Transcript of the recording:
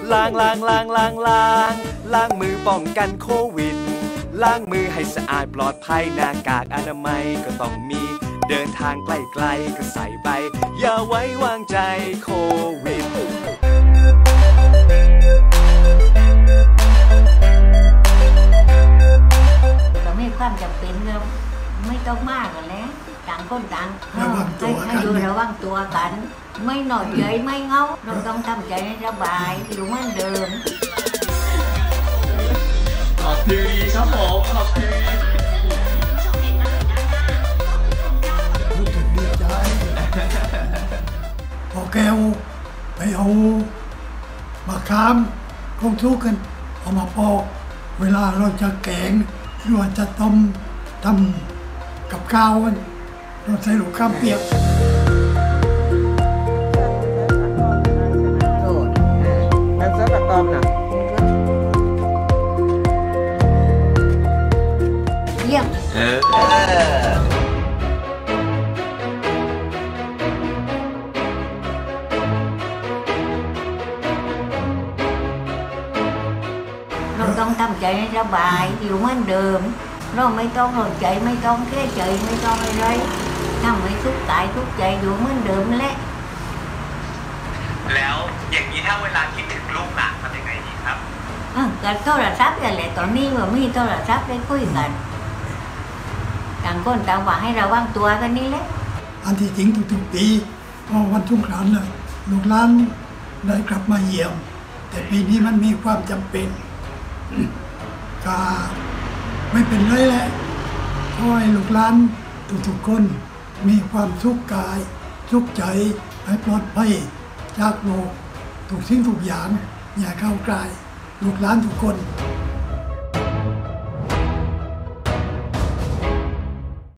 ล้างมือป้องกันโควิดล้างมือให้สะอาดปลอดภัยหน้ากากอนามัยก็ต้องมีเดินทางไกลๆก็ใส่ไปอย่าไว้วางใจโควิดเราไม่ความจำเป็นเราไม่ต้องมากกันแล้วต่างคนต่างให้ดูระวังตัวกันไม่หน่อยใจไม่เงาเราต้องทำใจให้สบายอยู่เหมือนเดิมขอบทีครับผมขอบทีรู้สึกดีใจพอแกวไปเอามะขามคงทุกกันเอามาปอกเวลาเราจะแกงหรือว่าจะต้มทำกับข้าวเราใส่ลูกข้ามเปียกนั่นเสื้อแบบตอมนะเยี่ยมเราต้องทำใจให้สบายอยู่เหมือนเดิมเราไม่ต้องหดใจไม่ต้องแค่ใจไม่ต้องอะไรทำให้ทุกข์กายทุกข์ใจอยู่เหมือนเดิมนั่นแหละแล้วอย่างนี้ถ้าเวลาคิดถึงลูกหลานทำยังไงดีครับการโทรศัพท์กันแหละตอนนี้ว่ามีโทรศัพท์ได้คุยกันต่างคนต่างว่าให้ระวังตัวกันนี่แหละอันที่จริงทุกๆปีพอวันสงกรานต์ลูกหลานได้กลับมาเยี่ยมแต่ปีนี้มันมีความจำเป็นก็ไม่เป็นไรแหละขอให้ลูกหลานทุกๆคนมีความสุขกายสุขใจให้ปลอดภัยจากโรคทุกสิ่งทุกอย่างอย่าเข้าใกล้ลูกหลานทุกคน